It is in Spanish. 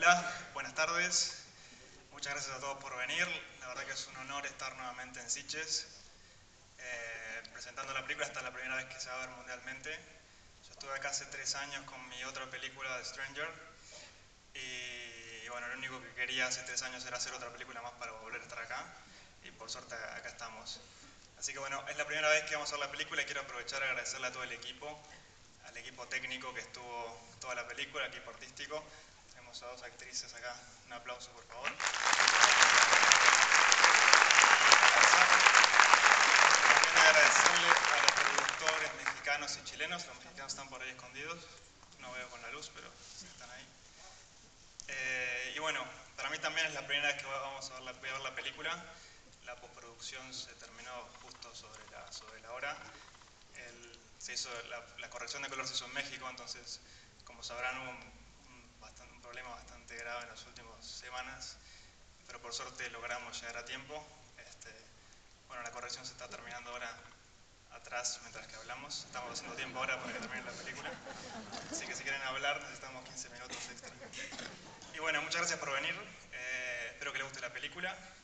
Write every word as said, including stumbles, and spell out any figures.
Hola, buenas tardes. Muchas gracias a todos por venir. La verdad que es un honor estar nuevamente en Sitges, eh, presentando la película. Esta es la primera vez que se va a ver mundialmente. Yo estuve acá hace tres años con mi otra película, The Stranger, y bueno, lo único que quería hace tres años era hacer otra película más para volver a estar acá, y por suerte acá estamos. Así que bueno, es la primera vez que vamos a ver la película y quiero aprovechar y agradecerle a todo el equipo, al equipo técnico que estuvo toda la película, al equipo artístico. Tenemos a dos actrices acá, un aplauso por favor. También agradecerle a los productores mexicanos y chilenos. Los mexicanos están por ahí escondidos, no veo con la luz, pero sí están ahí. Eh, y bueno, para mí también es la primera vez que vamos a ver la, voy a ver la película. La postproducción se terminó justo sobre la, sobre la hora. El, se hizo, la, la corrección de color se hizo en México, entonces, como sabrán, hubo un, un, bastante, un problema bastante grave en las últimas semanas, pero por suerte logramos llegar a tiempo. Este, bueno, la corrección se está terminando ahora atrás mientras que hablamos. Estamos haciendo tiempo ahora para que termine la película, así que si quieren hablar necesitamos quince minutos extra. Y bueno, muchas gracias por venir. Eh, espero que les guste la película.